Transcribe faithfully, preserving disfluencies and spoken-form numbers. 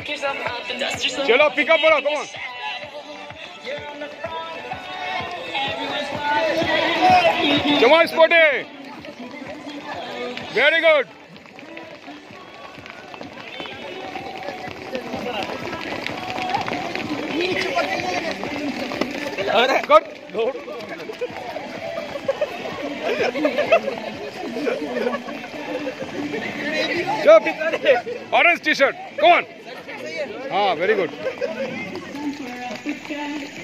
Chalo, pick up, bro. Come on. Come on, Sporty. Very good. Good. Good. Orange t-shirt. Come on. Ah, very good.